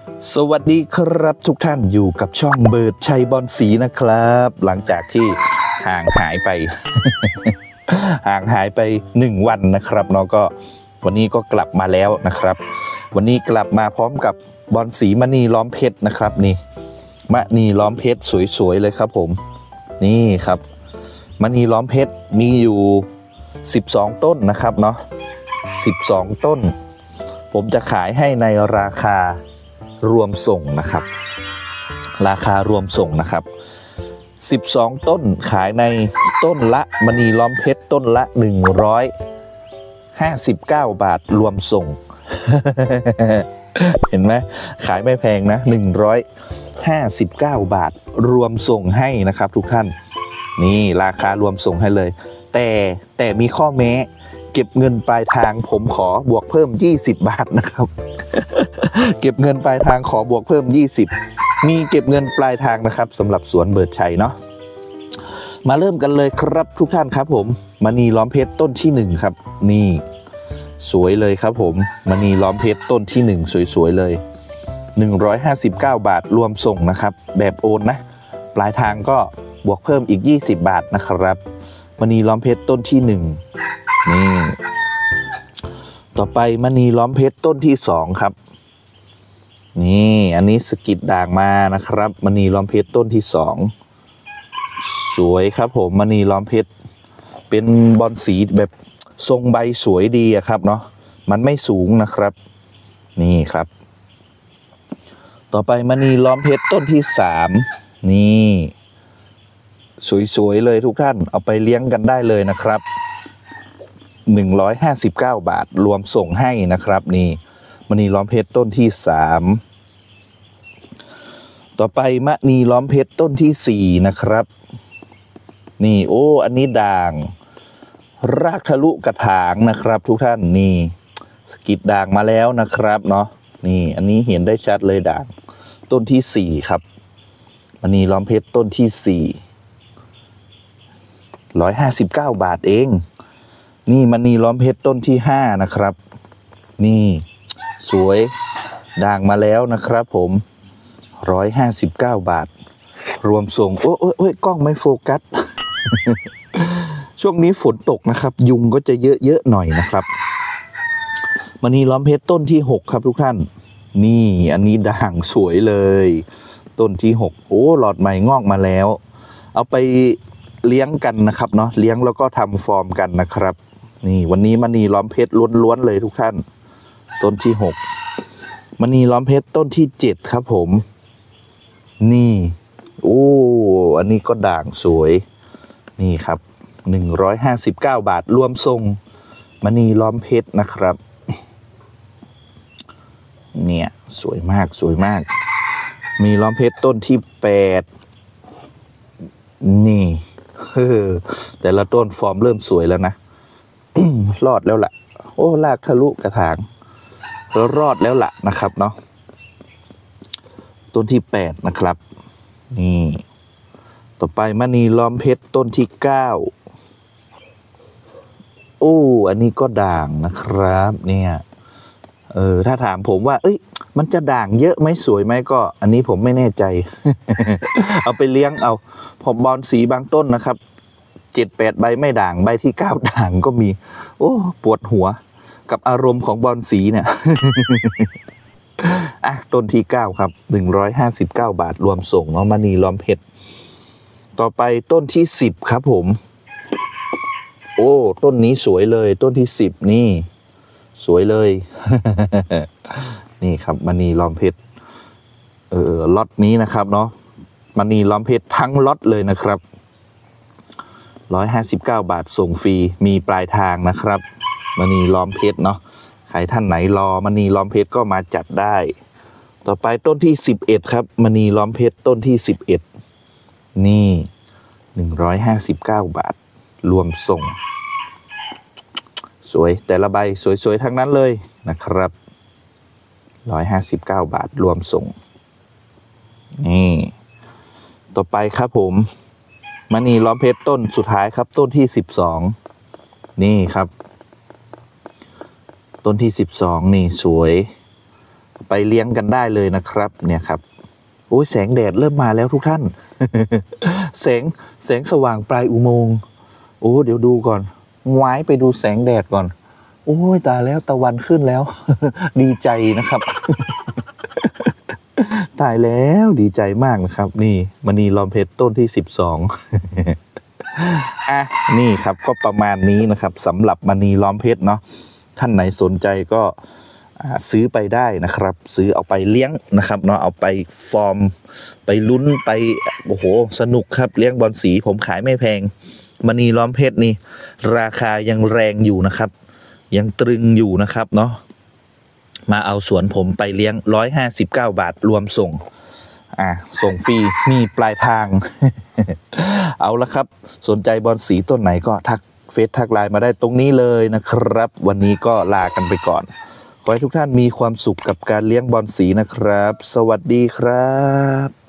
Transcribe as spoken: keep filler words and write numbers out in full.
สวัสดีครับทุกท่านอยู่กับช่องเบิร์ดชัยบอลสีนะครับหลังจากที่ห่างหายไป ห่างหายไปหนึ่งวันนะครับเนาะก็วันนี้ก็กลับมาแล้วนะครับวันนี้กลับมาพร้อมกับบอลสีมณีล้อมเพชรนะครับนี่มณีล้อมเพชรสวยๆเลยครับผมนี่ครับมณีล้อมเพชรมีอยู่สิบสองต้นนะครับเนาะสิบสองต้นผมจะขายให้ในราคารวมส่งนะครับราคารวมส่งนะครับสิบสองต้นขายในต้นละมณีล้อมเพชรต้นละหนึ่งร้อยห้าสิบเก้าบาทรวมส่ง เห็นไหมขายไม่แพงนะหนึ่งร้อยห้าสิบเก้าบาทรวมส่งให้นะครับทุกท่านนี่ราคารวมส่งให้เลยแต่แต่มีข้อแม้เก็บเงินปลายทางผมขอบวกเพิ่มยี่สิบบาทนะครับ เก็บเงินปลายทางขอบวกเพิ่มยี่สิบมีเก็บเงินปลายทางนะครับสำหรับสวนเบิร์ดชัยเนาะมาเริ่มกันเลยครับทุกท่านครับผมมณีล้อมเพชรต้นที่หนึ่งครับนี่สวยเลยครับผมมณีล้อมเพชรต้นที่หนึ่งสวยๆเลยหนึ่งร้อยห้าสิบเก้าบาทรวมส่งนะครับแบบโอนนะปลายทางก็บวกเพิ่มอีกยี่สิบบาทนะครับมณีล้อมเพชรต้นที่หนึ่งนี่ต่อไปมณีล้อมเพชรต้นที่สองครับนี่อันนี้สกิดด่างมานะครับมณีล้อมเพชรต้นที่สองสวยครับผมมณีล้อมเพชรเป็นบอลสีแบบทรงใบสวยดีอะครับเนาะมันไม่สูงนะครับนี่ครับต่อไปมณีล้อมเพชรต้นที่สามนี่สวยๆเลยทุกท่านเอาไปเลี้ยงกันได้เลยนะครับหนึ่งร้อยห้าสิบเก้าบาทรวมส่งให้นะครับนี่มณีล้อมเพชรต้นที่สามต่อไปมณีล้อมเพชรต้นที่สี่นะครับนี่โอ้อันนี้ด่างรากทะลุกระถางนะครับทุกท่านนี่สกิดด่างมาแล้วนะครับเนาะนี่อันนี้เห็นได้ชัดเลยด่างต้นที่สี่ครับมณีล้อมเพชรต้นที่สี่ร้อยห้าสิบเก้าบาทเองนี่มณีล้อมเพชรต้นที่ห้านะครับนี่สวยด่างมาแล้วนะครับผมร้อยห้าสิบเก้าบาทรวมส่งโอ้โอ้โอ้กล้องไม่โฟกัส ช่วงนี้ฝนตกนะครับยุงก็จะเยอะๆหน่อยนะครับมณีล้อมเพชรต้นที่หกครับทุกท่านนี่อันนี้ด่างสวยเลยต้นที่หกโอ้หลอดใหม่งอกมาแล้วเอาไปเลี้ยงกันนะครับเนาะเลี้ยงแล้วก็ทำฟอร์มกันนะครับนี่วันนี้มณีล้อมเพชรล้วนๆเลยทุกท่านต้นที่หกมณีล้อมเพชรต้นที่เจ็ดครับผมนี่โอ้อันนี้ก็ด่างสวยนี่ครับหนึ่งร้อยห้าสิบเก้าบาทรวมทรงมณีล้อมเพชรนะครับเนี่ยสวยมากสวยมากมีล้อมเพชรต้นที่แปดนี่เฮ้อแต่ละต้นฟอร์มเริ่มสวยแล้วนะ รอดแล้วล่ะโอ้ลากทะลุกระถางรอดแล้วล่ะนะครับเนาะต้นที่แปดนะครับนี่ต่อไปมณีล้อมเพชรต้นที่เก้าโอ้อันนี้ก็ด่างนะครับเนี่ยเออถ้าถามผมว่าเอ้ยมันจะด่างเยอะไหมสวยไหมก็อันนี้ผมไม่แน่ใจ เอาไปเลี้ยงเอาผมบอลสีบางต้นนะครับเจ็ดแปดใบไม่ด่างใบที่เก้าด่างก็มีโอ้ปวดหัวกับอารมณ์ของบอลสีเนี่ย อ่ะต้นที่เก้าครับหนึ่งร้อยห้าสิบเก้าบาทรวมส่งเนาะมณีล้อมเพชรต่อไปต้นที่สิบครับผมโอ้ต้นนี้สวยเลยต้นที่สิบนี่สวยเลย นี่ครับมณีล้อมเพชรเออล็อตนี้นะครับเนาะมณีล้อมเพชรทั้งล็อตเลยนะครับร้อยห้าสิบเก้าบาทส่งฟรีมีปลายทางนะครับมณีล้อมเพชรเนาะใครท่านไหนรอมณีล้อมเพชรก็มาจัดได้ต่อไปต้นที่สิบเอ็ดครับมณีล้อมเพชรต้นที่สิบเอ็ดนี่หนึ่งร้อยห้าสิบเก้าบาทรวมส่งสวยแต่ละใบสวยๆทั้งนั้นเลยนะครับร้อยห้าสิบเก้าบาทรวมส่งนี่ต่อไปครับผมมณีล้อมเพชรต้นสุดท้ายครับต้นที่สิบสองนี่ครับต้นที่สิบสองนี่สวยไปเลี้ยงกันได้เลยนะครับเนี่ยครับโอ้ยแสงแดดเริ่มมาแล้วทุกท่าน แสงแสงสว่างปลายอุโมงค์โอ้เดี๋ยวดูก่อนว้ายไปดูแสงแดดก่อนโอ้ยตายแล้วตะวันขึ้นแล้ว ดีใจนะครับ ตายแล้วดีใจมากนะครับนี่มณีล้อมเพชรต้นที่สิบสอง อ่ะนี่ครับก็ประมาณนี้นะครับสำหรับมณีล้อมเพชรเนาะท่านไหนสนใจก็ซื้อไปได้นะครับ ซื้อเอาไปเลี้ยงนะครับเนาะเอาไปฟอร์มไปลุ้นไปโอ้โหสนุกครับเลี้ยงบอลสีผมขายไม่แพงมณีล้อมเพชรนี่ราคายังแรงอยู่นะครับยังตรึงอยู่นะครับเนาะมาเอาสวนผมไปเลี้ยงหนึ่งร้อยห้าสิบเก้าบาทรวมส่งอ่ะส่งฟรีมีปลายทาง เอาละครับสนใจบอลสีต้นไหนก็ทักเฟซทักไลน์มาได้ตรงนี้เลยนะครับวันนี้ก็ลากันไปก่อนขอให้ทุกท่านมีความสุขกับการเลี้ยงบอลสีนะครับสวัสดีครับ